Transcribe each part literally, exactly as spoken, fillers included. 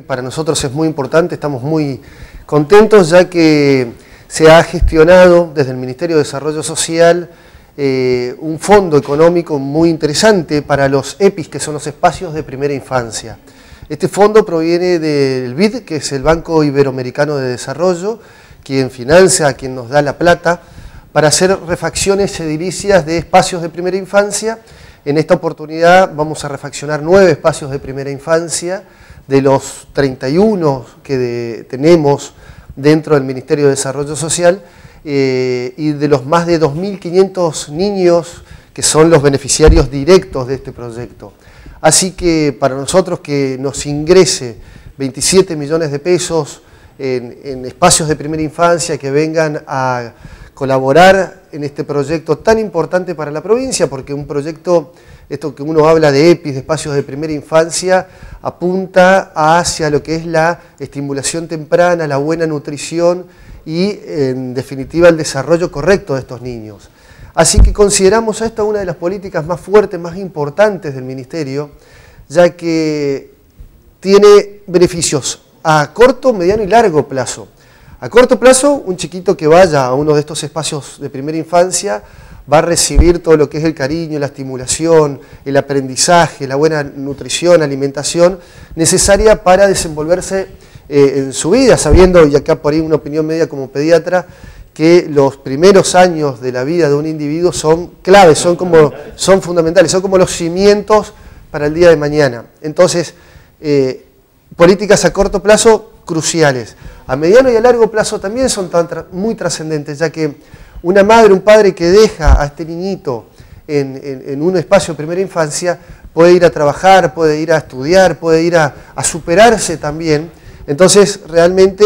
que para nosotros es muy importante, estamos muy contentos ya que se ha gestionado desde el Ministerio de Desarrollo Social eh, un fondo económico muy interesante para los E P I s, que son los espacios de primera infancia. Este fondo proviene del B I D, que es el Banco Iberoamericano de Desarrollo, quien financia, quien nos da la plata, para hacer refacciones edilicias de espacios de primera infancia. En esta oportunidad vamos a refaccionar nueve espacios de primera infancia, de los treinta y uno que de, tenemos dentro del Ministerio de Desarrollo Social, eh, y de los más de dos mil quinientos niños que son los beneficiarios directos de este proyecto. Así que para nosotros que nos ingrese veintisiete millones de pesos en, en espacios de primera infancia que vengan a colaborar en este proyecto tan importante para la provincia, porque un proyecto, esto que uno habla de E P I s, de espacios de primera infancia, apunta hacia lo que es la estimulación temprana, la buena nutrición y, en definitiva, el desarrollo correcto de estos niños. Así que consideramos esta una de las políticas más fuertes, más importantes del Ministerio, ya que tiene beneficios a corto, mediano y largo plazo. A corto plazo, un chiquito que vaya a uno de estos espacios de primera infancia va a recibir todo lo que es el cariño, la estimulación, el aprendizaje, la buena nutrición, alimentación necesaria para desenvolverse eh, en su vida, sabiendo, y acá por ahí una opinión media como pediatra, que los primeros años de la vida de un individuo son claves, son, como, son fundamentales, son como los cimientos para el día de mañana. Entonces, eh, políticas a corto plazo cruciales. A mediano y a largo plazo también son tan tra muy trascendentes, ya que una madre, un padre que deja a este niñito en, en, en un espacio de primera infancia puede ir a trabajar, puede ir a estudiar, puede ir a, a superarse también. Entonces, realmente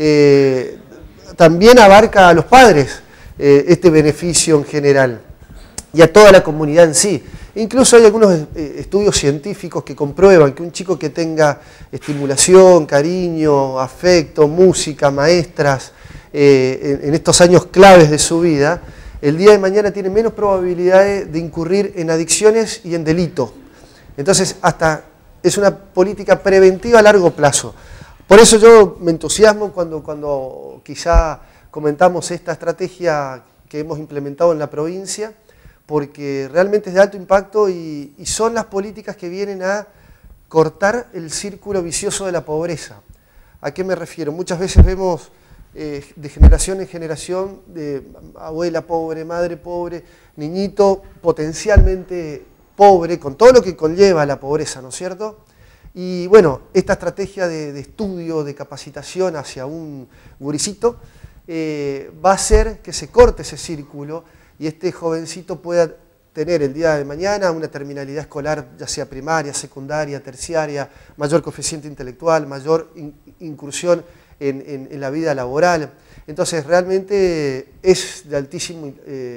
eh, también abarca a los padres eh, este beneficio en general y a toda la comunidad en sí. Incluso hay algunos eh, estudios científicos que comprueban que un chico que tenga estimulación, cariño, afecto, música, maestras, eh, en, en estos años claves de su vida, el día de mañana tiene menos probabilidades de incurrir en adicciones y en delito. Entonces, hasta es una política preventiva a largo plazo. Por eso yo me entusiasmo cuando, cuando quizá comentamos esta estrategia que hemos implementado en la provincia, porque realmente es de alto impacto y, y son las políticas que vienen a cortar el círculo vicioso de la pobreza. ¿A qué me refiero? Muchas veces vemos eh, de generación en generación, de abuela pobre, madre pobre, niñito potencialmente pobre, con todo lo que conlleva la pobreza, ¿no es cierto? Y bueno, esta estrategia de, de estudio, de capacitación hacia un guricito, eh, va a hacer que se corte ese círculo y este jovencito pueda tener el día de mañana una terminalidad escolar, ya sea primaria, secundaria, terciaria, mayor coeficiente intelectual, mayor in, incursión en, en, en la vida laboral. Entonces, realmente es de altísimo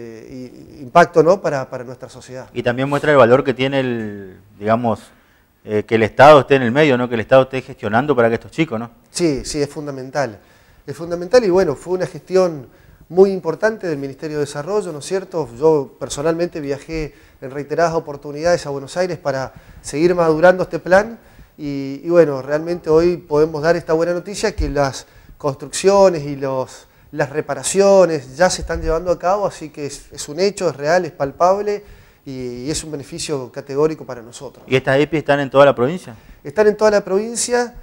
eh, impacto, ¿no?, para, para nuestra sociedad. Y también muestra el valor que tiene el, digamos, eh, que el Estado esté en el medio, ¿no?, que el Estado esté gestionando para que estos chicos, ¿no? Sí, sí, es fundamental. Es fundamental y bueno, fue una gestión muy importante del Ministerio de Desarrollo, ¿no es cierto? Yo personalmente viajé en reiteradas oportunidades a Buenos Aires para seguir madurando este plan y, y bueno, realmente hoy podemos dar esta buena noticia que las construcciones y los, las reparaciones ya se están llevando a cabo, así que es, es un hecho, es real, es palpable y, y es un beneficio categórico para nosotros. ¿Y estas E P I están en toda la provincia? Están en toda la provincia,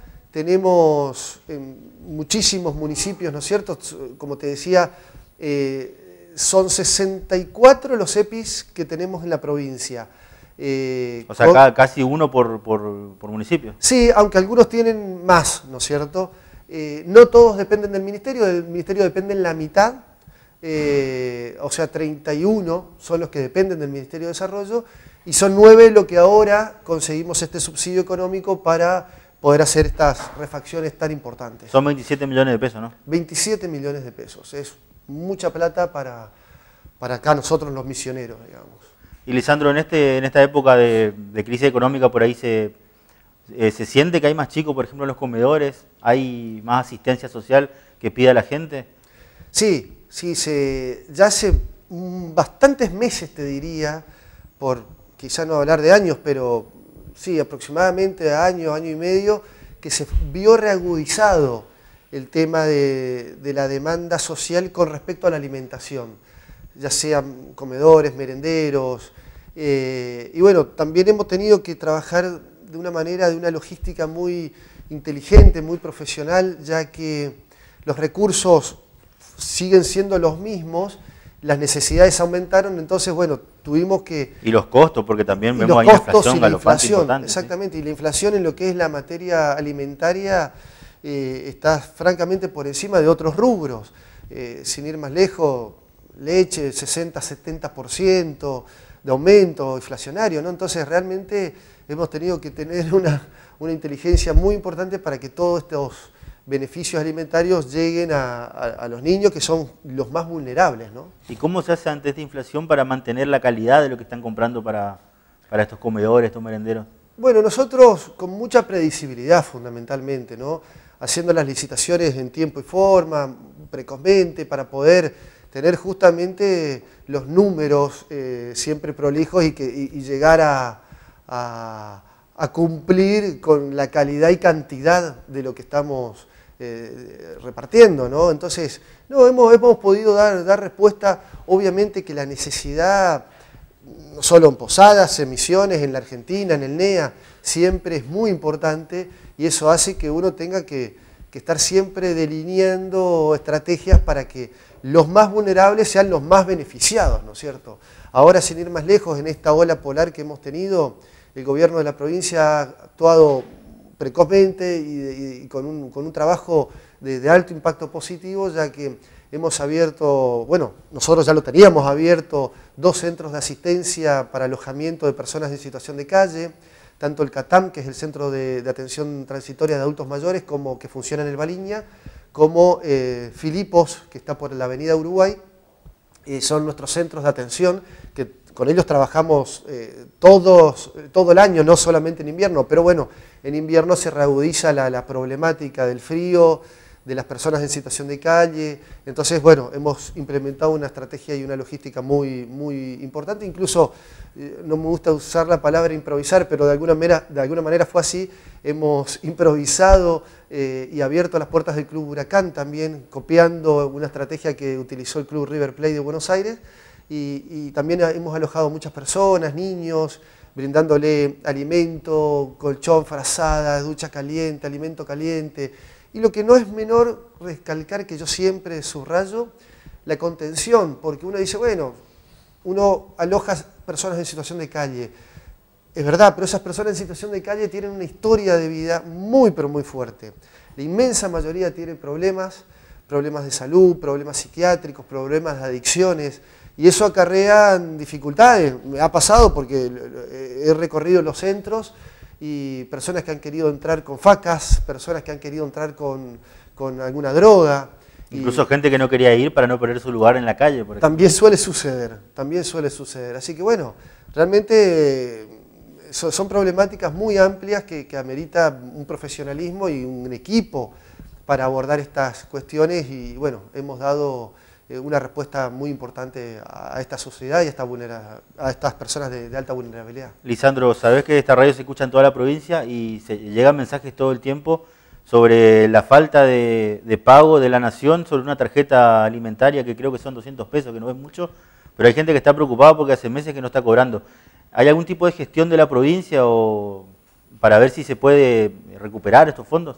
tenemos en muchísimos municipios, ¿no es cierto? Como te decía, Eh, son sesenta y cuatro los E P I s que tenemos en la provincia. Eh, o sea, con, cada, casi uno por, por, por municipio. Sí, aunque algunos tienen más, ¿no es cierto? Eh, no todos dependen del Ministerio, del Ministerio dependen la mitad, eh, o sea, treinta y uno son los que dependen del Ministerio de Desarrollo, y son nueve lo que ahora conseguimos este subsidio económico para poder hacer estas refacciones tan importantes. Son veintisiete millones de pesos, ¿no? veintisiete millones de pesos, es mucha plata para, para acá nosotros los misioneros, digamos. Y Lisandro, en, este, en esta época de, de crisis económica, por ahí se, eh, se siente que hay más chicos, por ejemplo, en los comedores, hay más asistencia social que pida la gente. Sí, sí, se, ya hace bastantes meses, te diría, por quizá no hablar de años, pero sí, aproximadamente año, año y medio, que se vio reagudizado el tema de, de la demanda social con respecto a la alimentación, ya sean comedores, merenderos, eh, y bueno, también hemos tenido que trabajar de una manera, de una logística muy inteligente, muy profesional, ya que los recursos siguen siendo los mismos, las necesidades aumentaron, entonces bueno, tuvimos que... Y los costos, porque también y vemos los ahí costos inflación y la galopante inflación, importante. exactamente, ¿sí? Y la inflación en lo que es la materia alimentaria eh, está francamente por encima de otros rubros, eh, sin ir más lejos, leche, sesenta, setenta por ciento de aumento inflacionario, ¿no? Entonces realmente hemos tenido que tener una, una inteligencia muy importante para que todos estos beneficios alimentarios lleguen a, a, a los niños, que son los más vulnerables, ¿no? ¿Y cómo se hace ante esta inflación para mantener la calidad de lo que están comprando para, para estos comedores, estos merenderos? Bueno, nosotros con mucha predecibilidad fundamentalmente, ¿no? Haciendo las licitaciones en tiempo y forma, precozmente, para poder tener justamente los números eh, siempre prolijos y, que, y, y llegar a, a, a cumplir con la calidad y cantidad de lo que estamos eh, repartiendo, ¿no? Entonces, no, hemos, hemos podido dar, dar respuesta, obviamente que la necesidad, no solo en Posadas, en Misiones, en la Argentina, en el N E A, siempre es muy importante y eso hace que uno tenga que, que estar siempre delineando estrategias para que los más vulnerables sean los más beneficiados, ¿no es cierto? Ahora, sin ir más lejos, en esta ola polar que hemos tenido, el gobierno de la provincia ha actuado precozmente y, y con, un, con un trabajo de, de alto impacto positivo, ya que hemos abierto, bueno, nosotros ya lo teníamos abierto, dos centros de asistencia para alojamiento de personas en situación de calle, tanto el CATAM, que es el Centro de, de Atención Transitoria de Adultos Mayores, como que funciona en el Baliña, como eh, Filipos, que está por la avenida Uruguay, eh, son nuestros centros de atención, que con ellos trabajamos eh, todos, todo el año, no solamente en invierno, pero bueno, en invierno se reagudiza la, la problemática del frío, de las personas en situación de calle, entonces bueno, hemos implementado una estrategia y una logística muy, muy importante, incluso eh, no me gusta usar la palabra improvisar, pero de alguna manera, de alguna manera fue así, hemos improvisado eh, y abierto las puertas del Club Huracán también, copiando una estrategia que utilizó el Club River Plate de Buenos Aires, y, y también hemos alojado muchas personas, niños, brindándole alimento, colchón, frazadas, ducha caliente, alimento caliente. Y lo que no es menor recalcar, que yo siempre subrayo, la contención, porque uno dice, bueno, uno aloja personas en situación de calle, es verdad, pero esas personas en situación de calle tienen una historia de vida muy, pero muy fuerte. La inmensa mayoría tiene problemas, problemas de salud, problemas psiquiátricos, problemas de adicciones, y eso acarrea dificultades. Me ha pasado porque he recorrido los centros, y personas que han querido entrar con facas, personas que han querido entrar con, con alguna droga. Incluso gente que no quería ir para no perder su lugar en la calle, por ejemplo. También suele suceder, también suele suceder. Así que bueno, realmente son, son problemáticas muy amplias que, que amerita un profesionalismo y un equipo para abordar estas cuestiones y bueno, hemos dado una respuesta muy importante a esta sociedad y a, esta vulnera, a estas personas de, de alta vulnerabilidad. Lisandro, sabés que esta radio se escucha en toda la provincia y se llegan mensajes todo el tiempo sobre la falta de, de pago de la Nación sobre una tarjeta alimentaria que creo que son doscientos pesos, que no es mucho, pero hay gente que está preocupada porque hace meses que no está cobrando. ¿Hay algún tipo de gestión de la provincia o para ver si se puede recuperar estos fondos?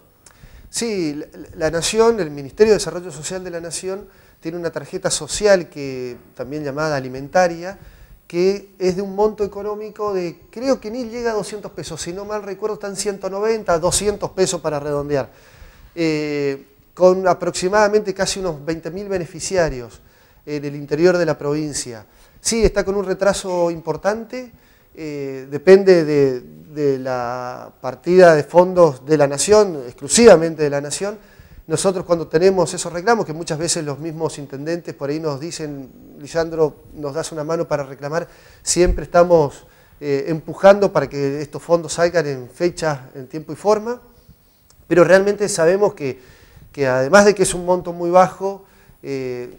Sí, la, la Nación, el Ministerio de Desarrollo Social de la Nación, tiene una tarjeta social, que también llamada alimentaria, que es de un monto económico de, creo que ni llega a doscientos pesos, si no mal recuerdo están ciento noventa, doscientos pesos para redondear, eh, con aproximadamente casi unos veinte mil beneficiarios en el interior de la provincia. Sí, está con un retraso importante, eh, depende de, de la partida de fondos de la Nación, exclusivamente de la Nación. Nosotros cuando tenemos esos reclamos, que muchas veces los mismos intendentes por ahí nos dicen, Lisandro, nos das una mano para reclamar, siempre estamos eh, empujando para que estos fondos salgan en fecha, en tiempo y forma, pero realmente sabemos que, que además de que es un monto muy bajo, eh,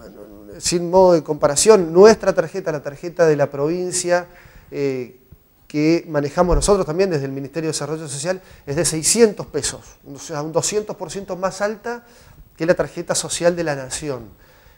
sin modo de comparación, nuestra tarjeta, la tarjeta de la provincia, eh, que que manejamos nosotros también desde el Ministerio de Desarrollo Social es de seiscientos pesos, o sea, un doscientos por ciento más alta que la tarjeta social de la Nación.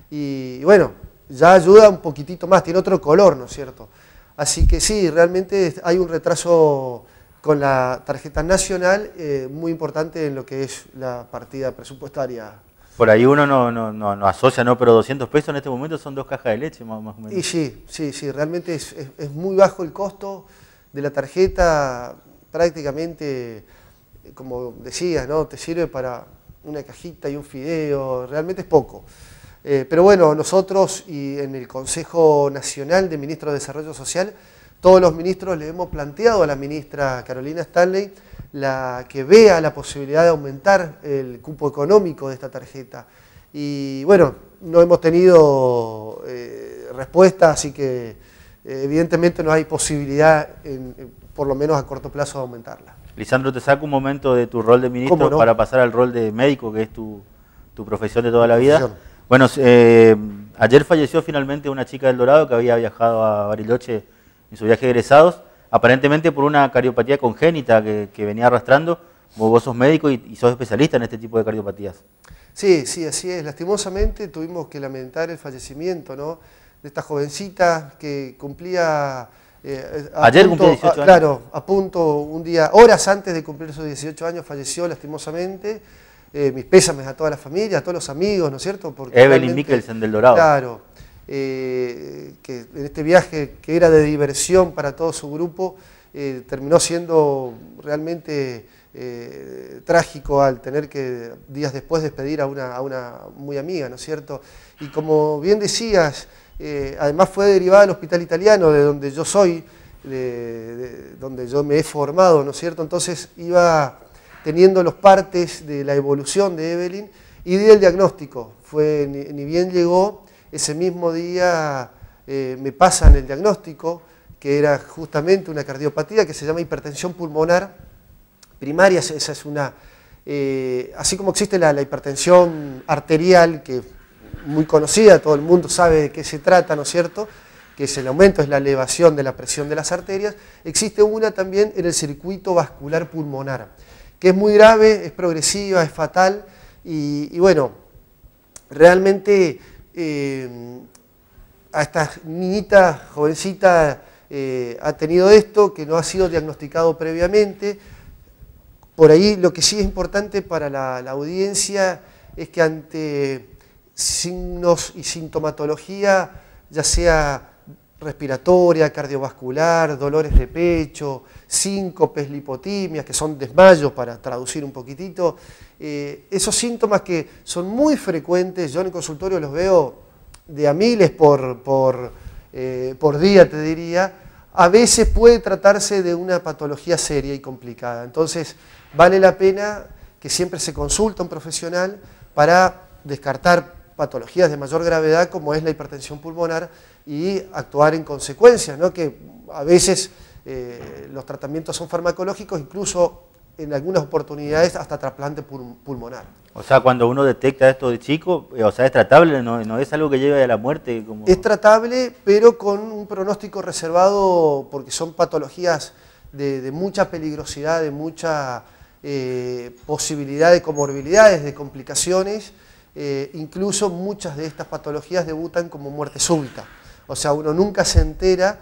Y bueno, ya ayuda un poquitito más, tiene otro color, ¿no es cierto? Así que sí, realmente hay un retraso con la tarjeta nacional eh, muy importante en lo que es la partida presupuestaria. Por ahí uno no, no, no, no asocia, ¿no? Pero doscientos pesos en este momento son dos cajas de leche, más, más o menos. Y sí, sí, sí, realmente es, es, es muy bajo el costo de la tarjeta, prácticamente, como decías, ¿no? Te sirve para una cajita y un fideo, realmente es poco. Eh, pero bueno, nosotros y en el Consejo Nacional de Ministros de Desarrollo Social, todos los ministros le hemos planteado a la ministra Carolina Stanley la, que vea la posibilidad de aumentar el cupo económico de esta tarjeta. Y bueno, no hemos tenido eh, respuesta, así que eh, evidentemente no hay posibilidad, en, en, por lo menos a corto plazo, de aumentarla. Lisandro, te saco un momento de tu rol de ministro no? para pasar al rol de médico, que es tu, tu profesión de toda la vida. Bueno, eh, ayer falleció finalmente una chica del Dorado que había viajado a Bariloche en su viaje de egresados, aparentemente por una cardiopatía congénita que, que venía arrastrando. Vos sos médico y, y sos especialista en este tipo de cardiopatías. Sí, sí, así es. Lastimosamente tuvimos que lamentar el fallecimiento, ¿no?, de esta jovencita que cumplía... Eh, Ayer cumplía dieciocho años. Claro, a punto, un día, horas antes de cumplir sus dieciocho años, falleció lastimosamente. Eh, mis pésames a toda la familia, a todos los amigos, ¿no es cierto? Porque Evelyn Mikkelsen del Dorado. Claro, eh, que en este viaje que era de diversión para todo su grupo, eh, terminó siendo realmente eh, trágico al tener que días después despedir a una, a una muy amiga, ¿no es cierto? Y como bien decías, eh, además fue derivada del Hospital Italiano, de donde yo soy, de, de, donde yo me he formado, ¿no es cierto? Entonces iba teniendo los partes de la evolución de Evelyn y del diagnóstico. Fue, ni, ni bien llegó, ese mismo día eh, me pasan el diagnóstico, que era justamente una cardiopatía que se llama hipertensión pulmonar primaria. Esa es una, eh, así como existe la, la hipertensión arterial, que es muy conocida, todo el mundo sabe de qué se trata, ¿no es cierto?, que es el aumento, es la elevación de la presión de las arterias. Existe una también en el circuito vascular pulmonar, que es muy grave, es progresiva, es fatal, y, y bueno, realmente eh, a esta niñita, jovencita, eh, ha tenido esto, que no ha sido diagnosticado previamente. Por ahí lo que sí es importante para la, la audiencia es que ante signos y sintomatología, ya sea respiratoria, cardiovascular, dolores de pecho, síncopes, lipotimias, que son desmayos para traducir un poquitito, eh, esos síntomas que son muy frecuentes, yo en el consultorio los veo de a miles por, por, eh, por día, te diría, a veces puede tratarse de una patología seria y complicada. Entonces vale la pena que siempre se consulte a un profesional para descartar patologías de mayor gravedad como es la hipertensión pulmonar y actuar en consecuencia, ¿no?, que a veces eh, los tratamientos son farmacológicos, incluso en algunas oportunidades hasta trasplante pulmonar. O sea, cuando uno detecta esto de chico, o sea, es tratable, no, no es algo que lleve a la muerte. Como... Es tratable, pero con un pronóstico reservado, porque son patologías de, de mucha peligrosidad, de mucha eh, posibilidad de comorbilidades, de complicaciones. Eh, incluso muchas de estas patologías debutan como muerte súbita. O sea, uno nunca se entera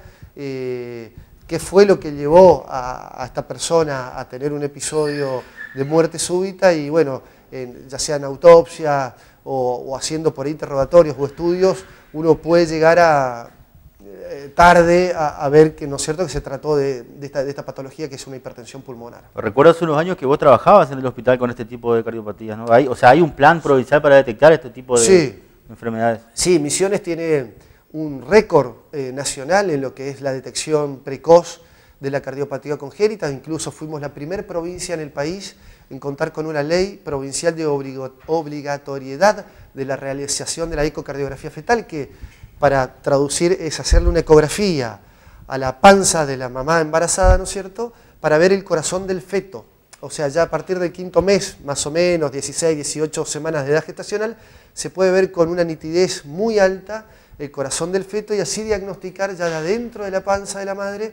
eh, qué fue lo que llevó a, a esta persona a tener un episodio de muerte súbita y bueno, en, ya sea en autopsia o, o haciendo por interrogatorios o estudios, uno puede llegar a eh, tarde a, a ver que no es cierto que se trató de, de, esta, de esta patología que es una hipertensión pulmonar. Recuerdo hace unos años que vos trabajabas en el hospital con este tipo de cardiopatías, ¿no? Hay, o sea, ¿hay un plan provincial para detectar este tipo de sí. enfermedades? Sí, Misiones tiene un récord eh, nacional en lo que es la detección precoz de la cardiopatía congénita. Incluso fuimos la primera provincia en el país en contar con una ley provincial de obligatoriedad de la realización de la ecocardiografía fetal, que para traducir es hacerle una ecografía a la panza de la mamá embarazada, ¿no es cierto?, para ver el corazón del feto. O sea, ya a partir del quinto mes, más o menos, dieciséis, dieciocho semanas de edad gestacional, se puede ver con una nitidez muy alta el corazón del feto y así diagnosticar ya de adentro de la panza de la madre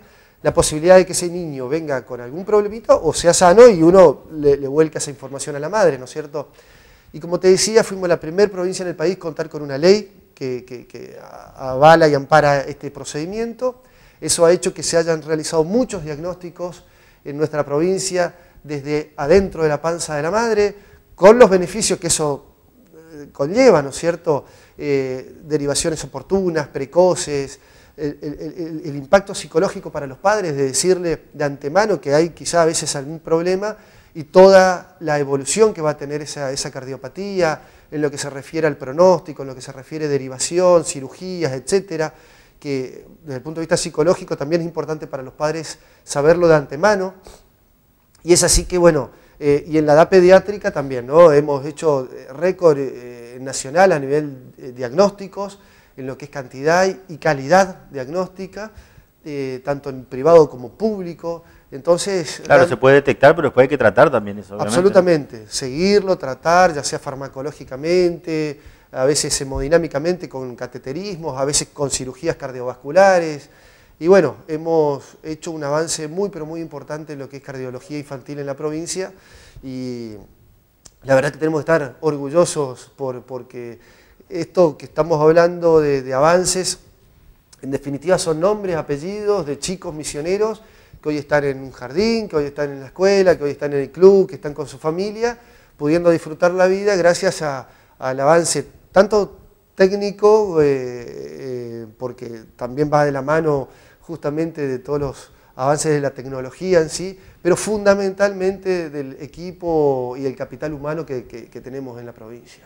la posibilidad de que ese niño venga con algún problemita o sea sano y uno le, le vuelca esa información a la madre, ¿no es cierto? Y como te decía, fuimos la primera provincia en el país a contar con una ley que, que, que avala y ampara este procedimiento. Eso ha hecho que se hayan realizado muchos diagnósticos en nuestra provincia desde adentro de la panza de la madre, con los beneficios que eso conlleva, ¿no es cierto? Eh, derivaciones oportunas, precoces, el, el, el, el impacto psicológico para los padres de decirle de antemano que hay quizá a veces algún problema y toda la evolución que va a tener esa, esa cardiopatía en lo que se refiere al pronóstico, en lo que se refiere a derivación, cirugías, etcétera, que desde el punto de vista psicológico también es importante para los padres saberlo de antemano. Y es así que, bueno, eh, y en la edad pediátrica también, ¿no? Hemos hecho récord eh, nacional a nivel de diagnósticos, en lo que es cantidad y calidad diagnóstica, eh, tanto en privado como público. Entonces, claro, se puede detectar, pero después hay que tratar también eso. Obviamente. Absolutamente, seguirlo, tratar, ya sea farmacológicamente, a veces hemodinámicamente con cateterismos, a veces con cirugías cardiovasculares. Y bueno, hemos hecho un avance muy, pero muy importante en lo que es cardiología infantil en la provincia y la verdad que tenemos que estar orgullosos por, porque esto que estamos hablando de, de avances, en definitiva son nombres, apellidos de chicos misioneros que hoy están en un jardín, que hoy están en la escuela, que hoy están en el club, que están con su familia, pudiendo disfrutar la vida gracias a, al avance tanto técnico, eh, eh, porque también va de la mano justamente de todos los avances de la tecnología en sí, pero fundamentalmente del equipo y el capital humano que, que, que tenemos en la provincia.